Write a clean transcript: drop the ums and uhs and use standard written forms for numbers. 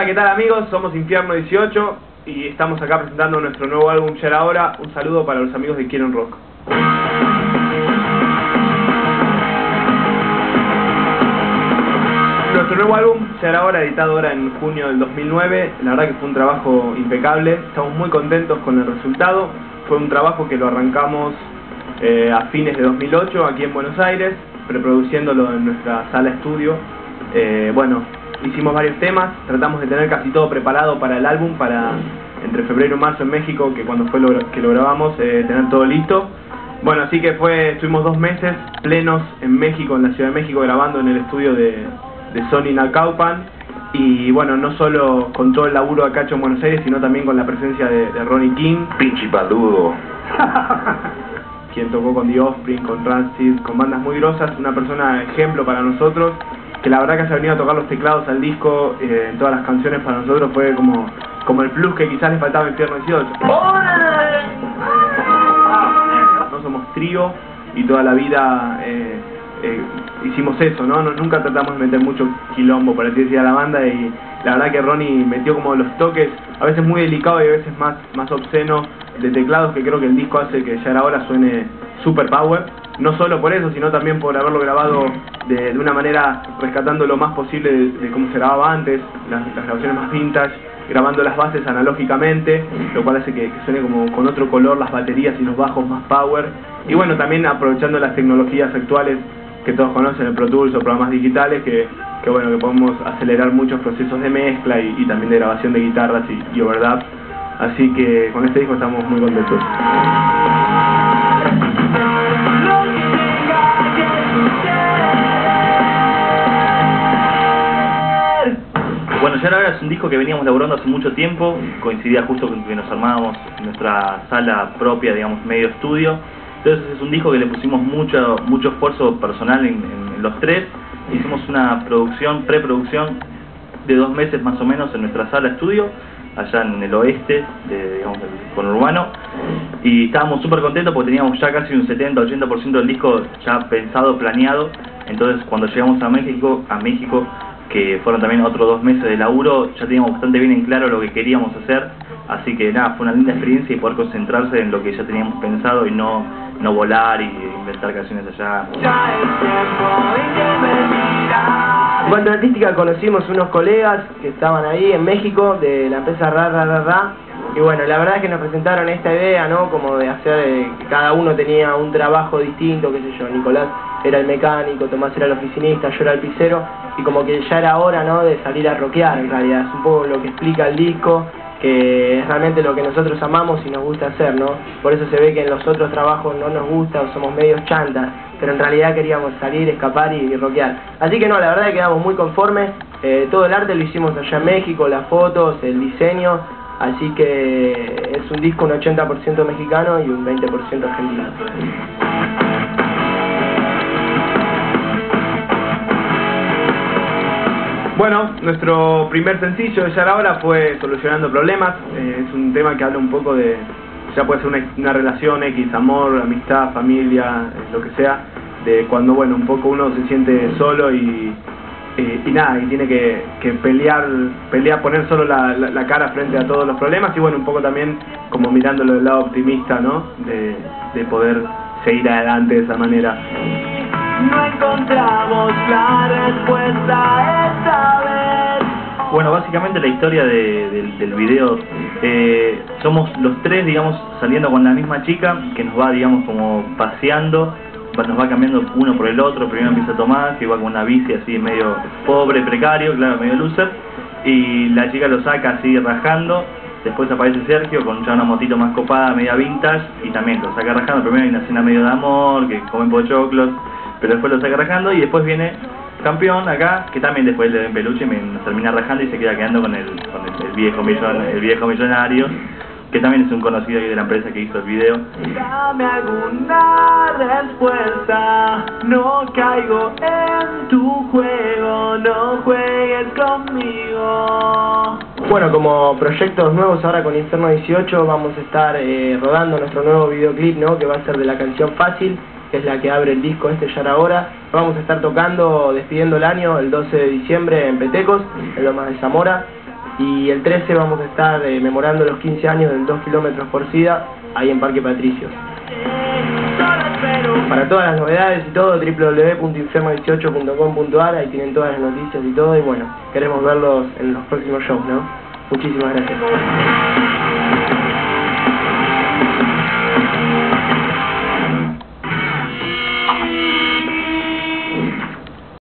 Hola, ¿qué tal amigos? Somos Infierno 18 y estamos acá presentando nuestro nuevo álbum Ya Era Hora. Un saludo para los amigos de Quieren Rock. Nuestro nuevo álbum, Ya Era Hora, editado ahora en junio del 2009, la verdad que fue un trabajo impecable, estamos muy contentos con el resultado. Fue un trabajo que lo arrancamos a fines de 2008 aquí en Buenos Aires, preproduciéndolo en nuestra sala estudio. Bueno, hicimos varios temas, tratamos de tener casi todo preparado para el álbum, para entre febrero y marzo en México, que cuando fue que lo grabamos, tener todo listo. Bueno, así que estuvimos 2 meses plenos en México, en la Ciudad de México, grabando en el estudio de Sony Naucaupan. Y bueno, no solo con todo el laburo acá hecho en Buenos Aires, sino también con la presencia de Ronnie King. Pinche paludo. Quien tocó con The Offspring, con Rancid, con bandas muy grosas, una persona ejemplo para nosotros, que la verdad que haya venido a tocar los teclados al disco, en todas las canciones, para nosotros fue como el plus que quizás le faltaba a Infierno 18. No somos trío y toda la vida hicimos eso, ¿no? Nunca tratamos de meter mucho quilombo, por así decir, a la banda, y la verdad que Ronnie metió como los toques, a veces muy delicados y a veces más obscenos, de teclados, que creo que el disco hace que Ya Era Hora suene super power. No solo por eso, sino también por haberlo grabado de una manera rescatando lo más posible de cómo se grababa antes, las grabaciones más vintage, grabando las bases analógicamente, lo cual hace que suene como con otro color las baterías y los bajos más power. Y bueno, también aprovechando las tecnologías actuales que todos conocen, el Pro Tools o programas digitales, que bueno, que podemos acelerar muchos procesos de mezcla y también de grabación de guitarras y overdub. Así que con este disco estamos muy contentos. Bueno, Ya Era Hora es un disco que veníamos laburando hace mucho tiempo, coincidía justo con que nos armábamos en nuestra sala propia, digamos, medio estudio. Entonces es un disco que le pusimos mucho esfuerzo personal en los tres. Hicimos una preproducción de 2 meses más o menos en nuestra sala estudio, allá en el oeste, digamos, del conurbano, y estábamos súper contentos porque teníamos ya casi un 70-80% del disco ya pensado, planeado. Entonces cuando llegamos a México, que fueron también otros 2 meses de laburo, ya teníamos bastante bien en claro lo que queríamos hacer. Así que nada, fue una linda experiencia y poder concentrarse en lo que ya teníamos pensado y no volar y inventar canciones allá. En cuanto a artística, conocimos unos colegas que estaban ahí en México de la empresa Ra. Y bueno, la verdad es que nos presentaron esta idea, ¿no? Como de hacer que cada uno tenía un trabajo distinto, qué sé yo. Nicolás era el mecánico, Tomás era el oficinista, yo era el pizzero, y como que ya era hora, ¿no?, de salir a rockear. En realidad es un poco lo que explica el disco, que es realmente lo que nosotros amamos y nos gusta hacer, ¿no? Por eso se ve que en los otros trabajos no nos gusta o somos medios chantas, pero en realidad queríamos salir, escapar y rockear. Así que no, la verdad es que quedamos muy conformes. Todo el arte lo hicimos allá en México, las fotos, el diseño, así que es un disco un 80% mexicano y un 20% argentino. Bueno, nuestro primer sencillo de Ya Era Hora fue Solucionando Problemas. Es un tema que habla un poco de, ya puede ser una relación X, amor, amistad, familia, lo que sea, de cuando, bueno, un poco uno se siente solo y nada, y tiene que pelear, poner solo la cara frente a todos los problemas, y bueno, un poco también como mirándolo del lado optimista, ¿no? De poder seguir adelante de esa manera. No encontramos la respuesta esta vez. Bueno, básicamente la historia del video, somos los tres, digamos, saliendo con la misma chica, que nos va, digamos, como paseando, nos va cambiando uno por el otro. Primero empieza Tomás, que va con una bici así medio pobre, precario, claro, medio loser, y la chica lo saca así rajando. Después aparece Sergio con ya una motito más copada, media vintage, y también lo saca rajando. Primero hay una escena medio de amor, que comen pochoclos, pero después lo saca rajando, y después viene Campeón acá, que también después le den peluche y nos termina rajando y se queda quedando con el viejo millonario, que también es un conocido ahí de la empresa que hizo el video. Dame alguna respuesta, no caigo en tu juego, no juegues conmigo. Bueno, como proyectos nuevos ahora con Infierno 18 vamos a estar rodando nuestro nuevo videoclip, ¿no?, que va a ser de la canción Fácil, que es la que abre el disco Ya Era Hora. Vamos a estar tocando, despidiendo el año, el 12 de diciembre en Petecos, en Lomas de Zamora. Y el 13 vamos a estar memorando los 15 años del 2 kilómetros por SIDA, ahí en Parque Patricios. Para todas las novedades y todo, www.inferno18.com.ar, ahí tienen todas las noticias y todo, y bueno, queremos verlos en los próximos shows, ¿no? Muchísimas gracias.